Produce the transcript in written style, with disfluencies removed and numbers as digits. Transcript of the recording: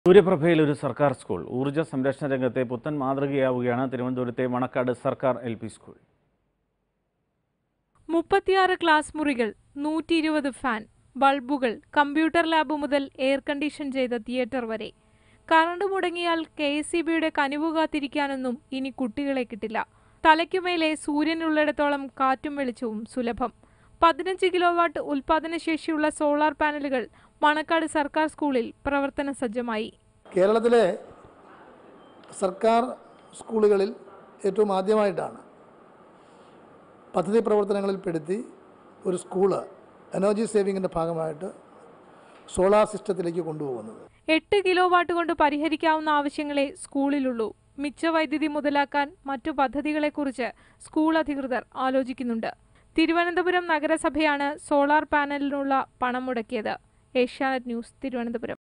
സൂര്യപ്രഭയിൽ ഒരു സർക്കാർ സ്കൂൾ ഊർജ്ജ സംരക്ഷണ രംഗത്തെ പുത്തൻ മാതൃകയാവുകയാണ് തിരുവനന്തപുരത്തെ മണക്കാട് സർക്കാർ എൽ.പി. സ്കൂൾ. 36 ക്ലാസ് മുറികൾ, 120 ഫാൻ, ബൾബുകൾ, കമ്പ്യൂട്ടർ ലാബ് മുതൽ എയർ കണ്ടീഷൻ ചെയ്ത തിയേറ്റർ വരെ. കറണ്ട് മുടങ്ങിയാൽ KSEBയുടെ കനിവു കാത്തിരിക്കാനൊന്നും ഇനി കുട്ടികളെ കിട്ടില്ല. തലയ്ക്കുമേലെ സൂര്യനുള്ളിടത്തോളം കാറ്റും വെളിച്ചവും സുലഭം. 15 കിലോവാട്ട് ഉൽപാദനശേഷിയുള്ള സോളാർ പാനലുകൾ മണക്കാട് സർക്കാർ സ്കൂളിൽ പ്രവർത്തന സജ്ജമായി. കേരളത്തിലെ സർക്കാർ സ്കൂളുകളിൽ ഏറ്റവും ആദ്യമായിട്ടാണ് പദ്ധതി പ്രവർത്തനങ്ങളിൽപ്പെടുത്തി ഒരു സ്കൂള് എനർജി സേവിങ്ങിൻ്റെ ഭാഗമായിട്ട് സോളാർ സിസ്റ്റത്തിലേക്ക് കൊണ്ടുപോകുന്നത്. 8 കിലോവാട്ട് കൊണ്ട് പരിഹരിക്കാവുന്ന ആവശ്യങ്ങളെ സ്കൂളിലുള്ളൂ. മിച്ച വൈദ്യുതി മുതലാക്കാൻ മറ്റു പദ്ധതികളെക്കുറിച്ച് സ്കൂൾ അധികൃതർ ആലോചിക്കുന്നുണ്ട്. തിരുവനന്തപുരം നഗരസഭയാണ് സോളാർ പാനലിനുള്ള പണം മുടക്കിയത്. ഏഷ്യാനെറ്റ് ന്യൂസ്, തിരുവനന്തപുരം.